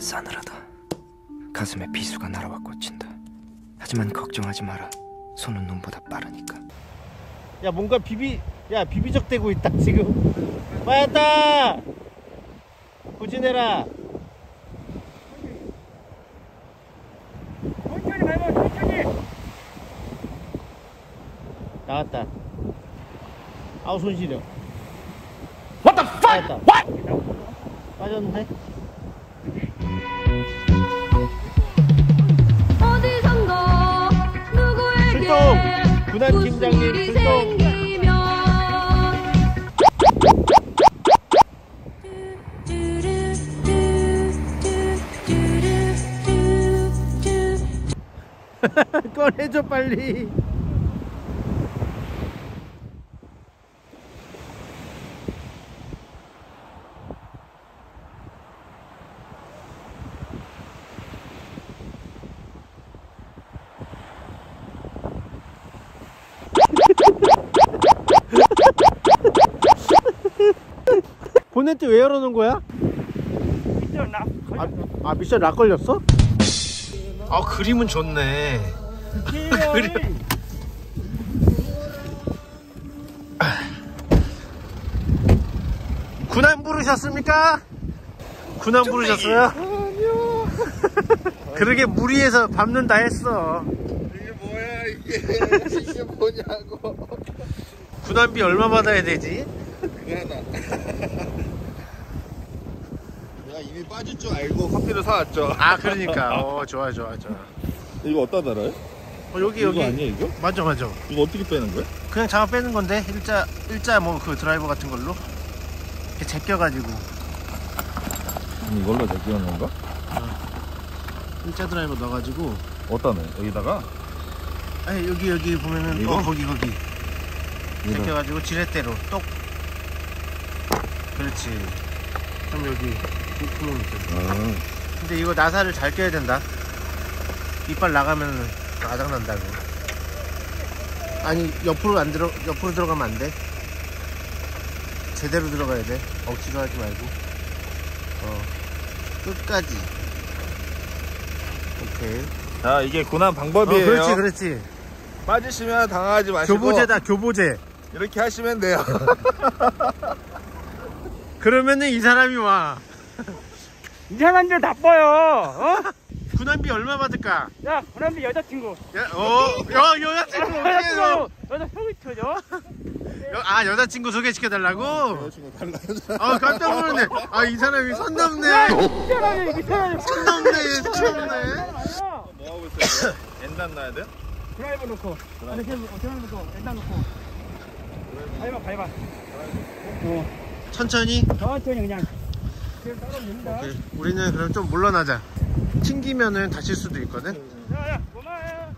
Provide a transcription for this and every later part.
싸늘하다. 가슴에 비수가 날아와 꽂힌다. 하지만 걱정하지 마라. 손은 눈보다 빠르니까. 야 뭔가 비비적대고 있다 지금. 빠졌다. 부진해라. 천천히 밟아, 천천히. 나왔다. 아우 손 시려. What the fuck? 빠졌다. What? 빠졌는데? 어디선가 누구에게 출동! 군한 팀장님 무슨 일이 출동! 생기면 꺼내줘 빨리. 보네트 왜 열어놓은 거야? 미션 나. 아 미션 락 걸렸어? 아 그림은 좋네. 그림. 군함 부르셨습니까? 군함 부르셨어요? 아니요. 그러게 무리해서 밟는다 했어. 이게 뭐야 이게 뭐냐고. 군함비 얼마 받아야 되지? 그러나 내가 이미 빠질 줄 알고 커피를 사왔죠. 아 그러니까 좋아 이거 어디다 달아요? 여기 이거 아니야 이거? 맞아 이거 어떻게 빼는 거야? 그냥 장갑 빼는 건데 일자 뭐 그 드라이버 같은 걸로 이렇게 제껴가지고 이걸로 제끼는 건가? 일자 드라이버 넣어가지고 어디다 넣어? 여기다가? 아니 여기 보면은 이거? 거기 제껴가지고 지렛대로 똑. 그렇지. 그럼 여기 구멍 있어. 근데 이거 나사를 잘 껴야 된다. 이빨 나가면 아작난다고. 아니 옆으로 들어가면 안 돼. 제대로 들어가야 돼. 억지로 하지 말고. 끝까지. 오케이. 자 이게 군함 방법이에요. 그렇지. 빠지시면 당황하지 마시고 교보제다 교보제. 이렇게 하시면 돼요. 그러면은 이 사람이 와. 이상한 줄 나빠요. 어? 군함비 얼마 받을까? 야, 그놈이 여자친구. 여자친구 여자 소개시켜줘. 여자친구 소개시켜달라고? 여자친구 달라요. 깜짝 놀랐네. 이 사람이 선 넘네. 미쳐라니. 선 넘네. 뭐 하고 있어요? 엔단 놔야 돼요? 드라이버 놓고. 드라이버 놓고. 엔단 놓고. 밟아. 천천히. 천천히 그냥. 그냥 따로 됩니다. 우리는 그럼 좀 물러나자. 튕기면은 다칠 수도 있거든. 야, 고마워요.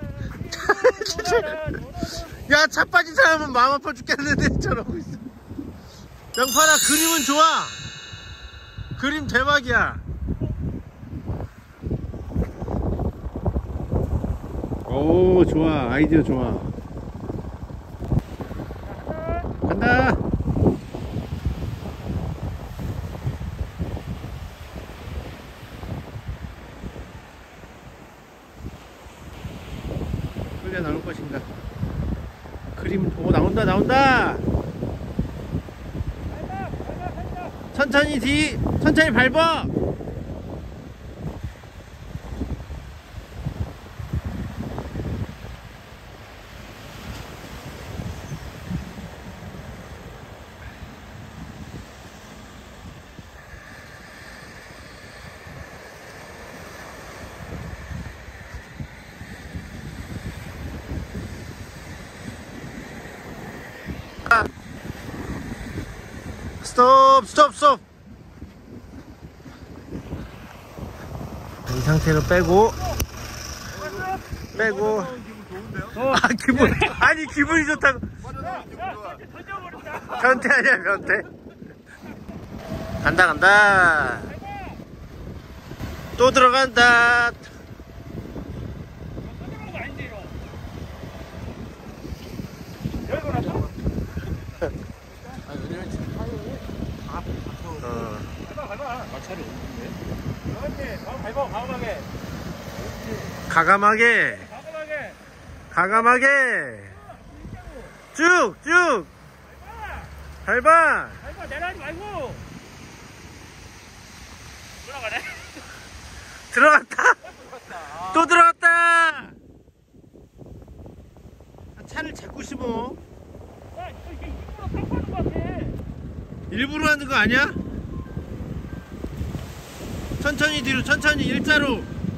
야, 차 빠진 사람은 마음 아파 죽겠는데 저러고 있어. 양파라, 그림은 좋아. 그림 대박이야. 오, 좋아. 아이디어 좋아. 간다. 끌려 나올 것인가. 그림 보고 나온다. 천천히 밟아. 스톱. 이 상태로 빼고 기분이 좋다고. 변태 아니야 변태. 간다. 또 들어간다. 그렇지. 밟아, 과감하게. 가감하게. 과감하게. 가감하게. 쭉, 쭉. 밟아. 밟아, 내려가지 말고. 올라가네. 들어갔다. 또 들어갔다. 차를 자꾸 씹어. 야, 이게 일부러 깜빡하는 것 같아. 일부러 하는 거 아니야? 천천히 뒤로, 천천히 일자로.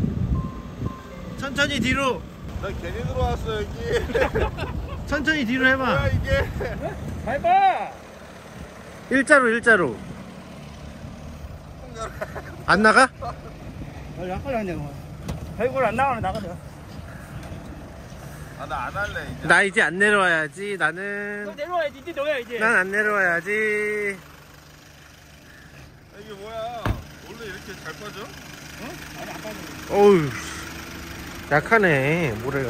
천천히 뒤로. 나 괜히 들어왔어 여기. 천천히 뒤로 해봐. 뭐야 이게? 밟아. 일자로, 일자로. 안 나가? 약간 나네. 밟고 안 나가면 나가자. 아 나 안 할래 이제. 나 이제 안 내려와야지. 나는. 너 내려와야지. 이제 너야 이제. 난 안 내려와야지. 이게 뭐야? 원래 이렇게 잘 빠져? 아니 안 빠져. 어우, 약하네, 모래가.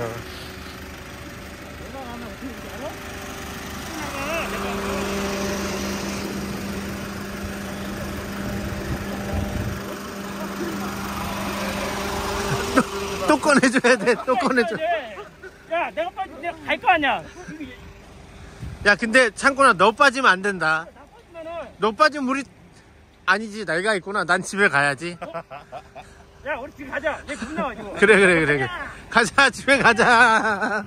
내가 하면 어떻게 되지 알아? 나가. 내가. 또 꺼내줘야 돼, 또 꺼내줘. 야, 내가 갈 거 아니야. 야, 근데 창곤아, 너 빠지면 안 된다. 나 빠지면은. 너 빠지면 물이 아니지, 내가 있구나. 난 집에 가야지. 야, 우리 지금 가자. 얘 겁나 지금. 그래. 가자, 집에 가자. 야,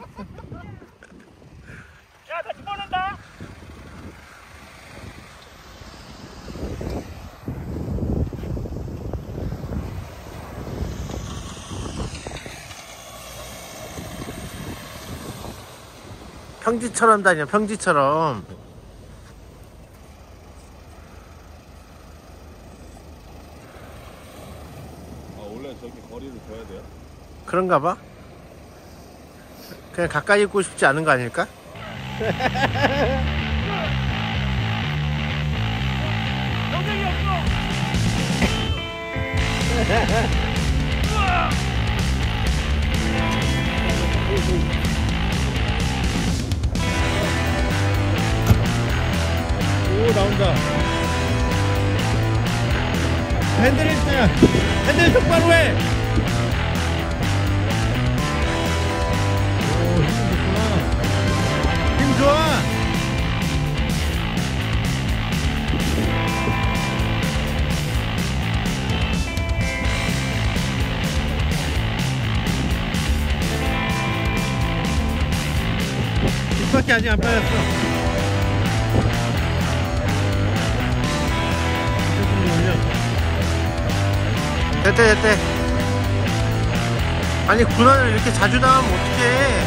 나 집어넣는다. 평지처럼 다녀, 평지처럼. 아 원래 저렇게 거리를 둬야 돼요? 그런가 봐. 그냥 가까이 있고 싶지 않은 거 아닐까? 영정이 없어. 오, 나온다. 핸들 있잖아. 핸들 똑바로 해. 오, 힘 좋구나. 힘 좋아. 뒷바퀴 아직 안 빠졌어. 됐대. 아니, 고난을 이렇게 자주 당하면 어떡해.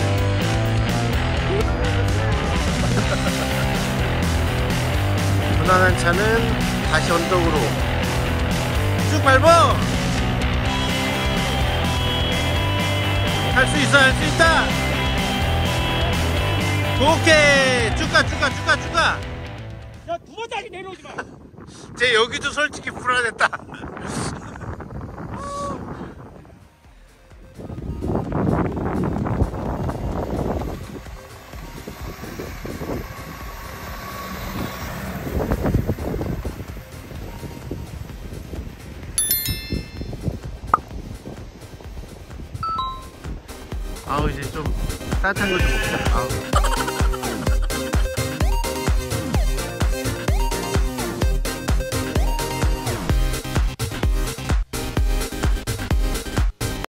고난한 차는 다시 언덕으로 쭉 밟아. 할 수 있어, 할 수 있다. 오케이. 쭉 가. 야, 두 번 다시 내려오지 마. 쟤 여기도 솔직히 불안했다. 아우, 이제 좀 따뜻한 거 좀 먹자. 아우.